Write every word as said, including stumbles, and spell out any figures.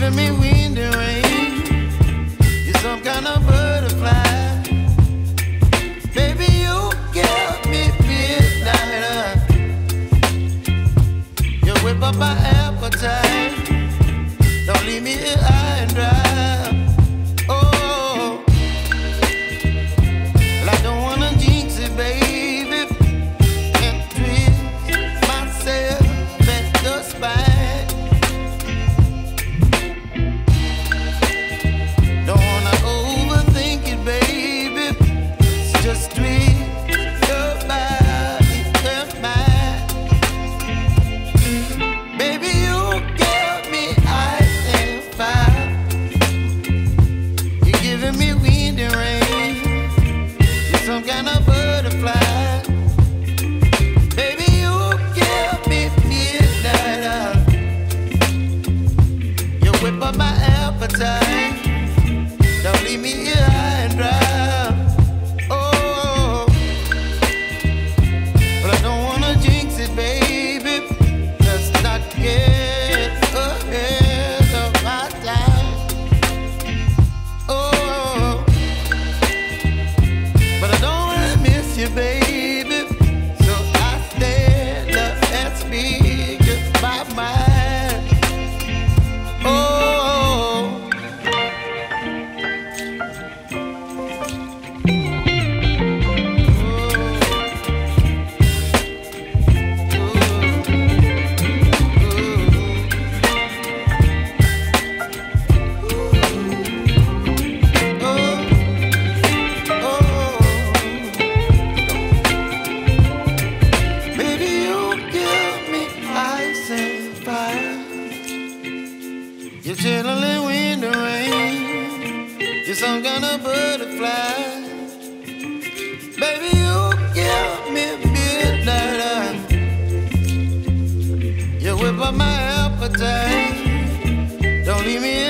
giving me wind and rain. You're some kind of butterfly. Baby, you give me midnight. You whip up my appetite. Don't leave me here high and dry. Oh, well, I don't wanna jinx it, baby, and twist myself at the spine. Don't wanna overthink it, baby. It's just twist your body and mine. Baby, you give me ice and fire. You're giving me wind and rain. You're some kind of butterfly. Baby, you give me midnight. You whip up my appetite. Don't leave me here high and dry. Oh, but I don't wanna jinx it, baby. Let's not get ahead of my time. Oh, but I don't wanna miss you, baby. So I stand up and speak just my mind. Oh. You're chilling wind and rain. You're some kind of butterfly. Baby, you give me midnight. You whip up my appetite. Don't leave me